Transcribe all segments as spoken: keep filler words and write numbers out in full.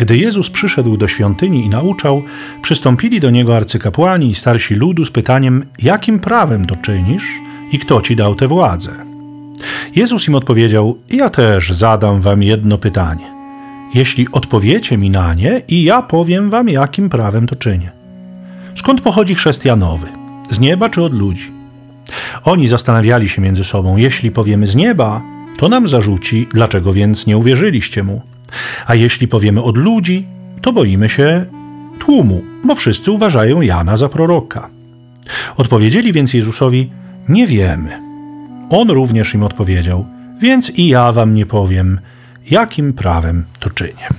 Gdy Jezus przyszedł do świątyni i nauczał, przystąpili do Niego arcykapłani i starsi ludu z pytaniem, jakim prawem to czynisz i kto Ci dał tę władzę? Jezus im odpowiedział, ja też zadam wam jedno pytanie. Jeśli odpowiecie mi na nie i ja powiem wam, jakim prawem to czynię. Skąd pochodzi chrzest Janowy? Z nieba czy od ludzi? Oni zastanawiali się między sobą, jeśli powiemy z nieba, to nam zarzuci, dlaczego więc nie uwierzyliście mu. A jeśli powiemy od ludzi, to boimy się tłumu, bo wszyscy uważają Jana za proroka. Odpowiedzieli więc Jezusowi, nie wiemy. On również im odpowiedział, więc i ja wam nie powiem, jakim prawem to czynię.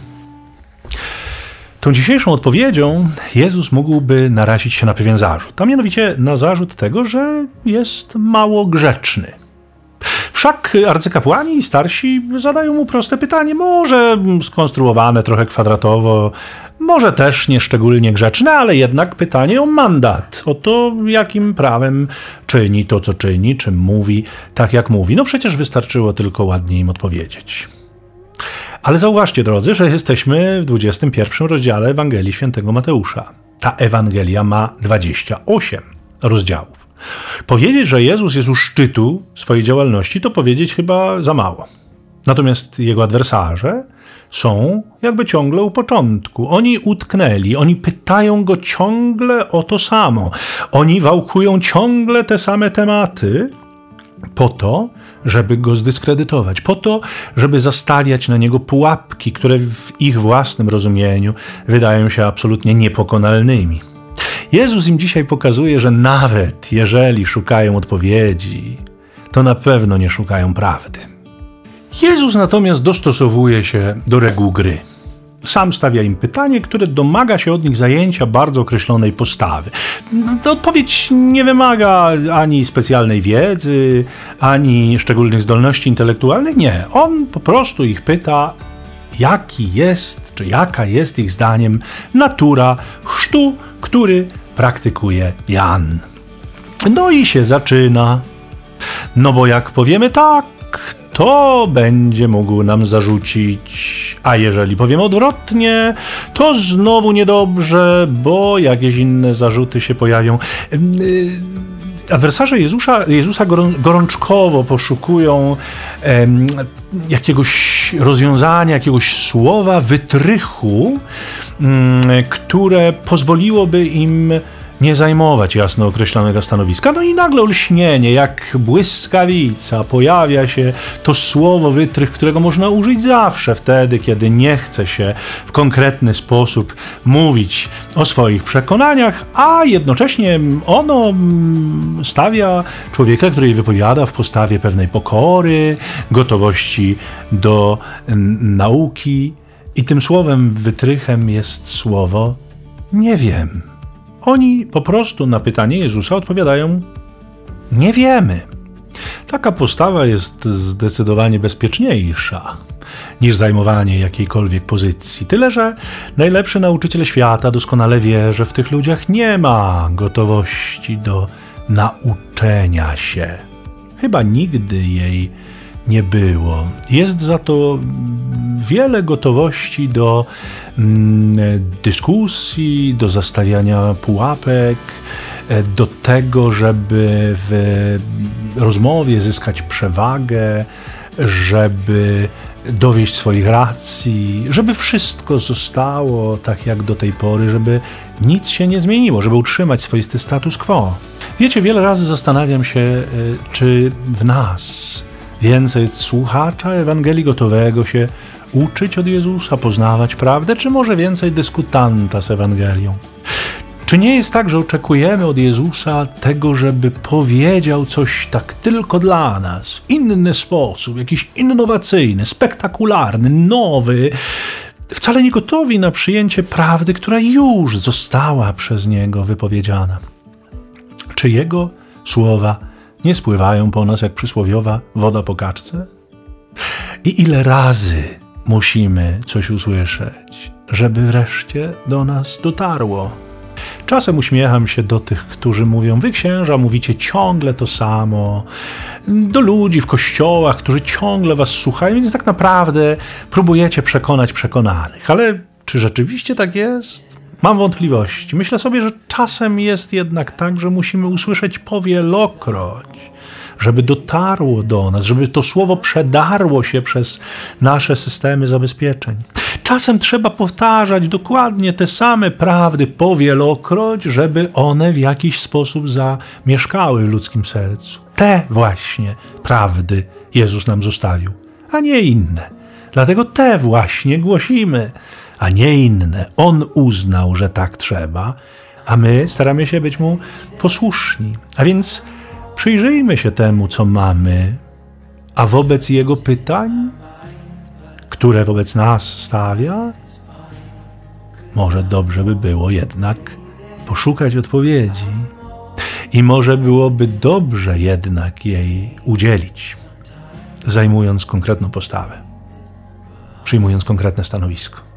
Tą dzisiejszą odpowiedzią Jezus mógłby narazić się na pewien zarzut, a mianowicie na zarzut tego, że jest mało grzeczny. Wszak arcykapłani i starsi zadają mu proste pytanie, może skonstruowane trochę kwadratowo, może też nieszczególnie grzeczne, ale jednak pytanie o mandat, o to, jakim prawem czyni to, co czyni, czym mówi, tak jak mówi. No przecież wystarczyło tylko ładnie im odpowiedzieć. Ale zauważcie, drodzy, że jesteśmy w dwudziestym pierwszym rozdziale Ewangelii Świętego Mateusza. Ta Ewangelia ma dwadzieścia osiem rozdziałów. Powiedzieć, że Jezus jest u szczytu swojej działalności, to powiedzieć chyba za mało. Natomiast jego adwersarze są jakby ciągle u początku. Oni utknęli, oni pytają go ciągle o to samo. Oni wałkują ciągle te same tematy po to, żeby go zdyskredytować, po to, żeby zastawiać na niego pułapki, które w ich własnym rozumieniu wydają się absolutnie niepokonalnymi. Jezus im dzisiaj pokazuje, że nawet jeżeli szukają odpowiedzi, to na pewno nie szukają prawdy. Jezus natomiast dostosowuje się do reguł gry. Sam stawia im pytanie, które domaga się od nich zajęcia bardzo określonej postawy. Ta odpowiedź nie wymaga ani specjalnej wiedzy, ani szczególnych zdolności intelektualnych. Nie, on po prostu ich pyta, jaki jest, czy jaka jest ich zdaniem natura chrztu, który praktykuje Jan. No i się zaczyna. No bo jak powiemy tak, to będzie mógł nam zarzucić, a jeżeli powiemy odwrotnie, to znowu niedobrze, bo jakieś inne zarzuty się pojawią. Adwersarze Jezusa, Jezusa gorączkowo poszukują em, jakiegoś rozwiązania, jakiegoś słowa, wytrychu, m, które pozwoliłoby im nie zajmować jasno określonego stanowiska. No i nagle olśnienie, jak błyskawica, pojawia się to słowo, wytrych, którego można użyć zawsze wtedy, kiedy nie chce się w konkretny sposób mówić o swoich przekonaniach, a jednocześnie ono stawia człowieka, który je wypowiada, w postawie pewnej pokory, gotowości do nauki. I tym słowem, wytrychem jest słowo nie wiem. Oni po prostu na pytanie Jezusa odpowiadają nie wiemy. Taka postawa jest zdecydowanie bezpieczniejsza niż zajmowanie jakiejkolwiek pozycji. Tyle, że najlepszy nauczyciel świata doskonale wie, że w tych ludziach nie ma gotowości do nauczenia się. Chyba nigdy jej nie było. Jest za to wiele gotowości do mm, dyskusji, do zastawiania pułapek, do tego, żeby w rozmowie zyskać przewagę, żeby dowieść swoich racji, żeby wszystko zostało tak jak do tej pory, żeby nic się nie zmieniło, żeby utrzymać swoisty status quo. Wiecie, wiele razy zastanawiam się, czy w nas więcej jest słuchacza Ewangelii gotowego się uczyć od Jezusa, poznawać prawdę, czy może więcej dyskutanta z Ewangelią? Czy nie jest tak, że oczekujemy od Jezusa tego, żeby powiedział coś tak tylko dla nas, w inny sposób, jakiś innowacyjny, spektakularny, nowy, wcale nie gotowi na przyjęcie prawdy, która już została przez Niego wypowiedziana? Czy Jego słowa nie spływają po nas jak przysłowiowa woda po kaczce? I ile razy musimy coś usłyszeć, żeby wreszcie do nas dotarło? Czasem uśmiecham się do tych, którzy mówią, wy księża mówicie ciągle to samo, do ludzi w kościołach, którzy ciągle was słuchają, więc tak naprawdę próbujecie przekonać przekonanych. Ale Czy rzeczywiście tak jest? Mam wątpliwości. Myślę sobie, że czasem jest jednak tak, że musimy usłyszeć powielokroć, żeby dotarło do nas, żeby to słowo przedarło się przez nasze systemy zabezpieczeń. Czasem trzeba powtarzać dokładnie te same prawdy powielokroć, żeby one w jakiś sposób zamieszkały w ludzkim sercu. Te właśnie prawdy Jezus nam zostawił, a nie inne. Dlatego te właśnie głosimy, a nie inne. On uznał, że tak trzeba, a my staramy się być Mu posłuszni. A więc przyjrzyjmy się temu, co mamy, a wobec Jego pytań, które wobec nas stawia, może dobrze by było jednak poszukać odpowiedzi i może byłoby dobrze jednak jej udzielić, zajmując konkretną postawę, przyjmując konkretne stanowisko.